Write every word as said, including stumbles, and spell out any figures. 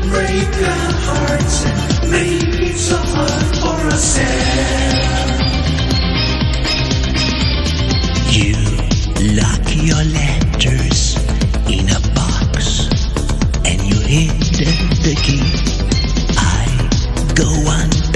break our hearts and make it so hard for ourselves. You lock your letters in a box and you hid the key. I go on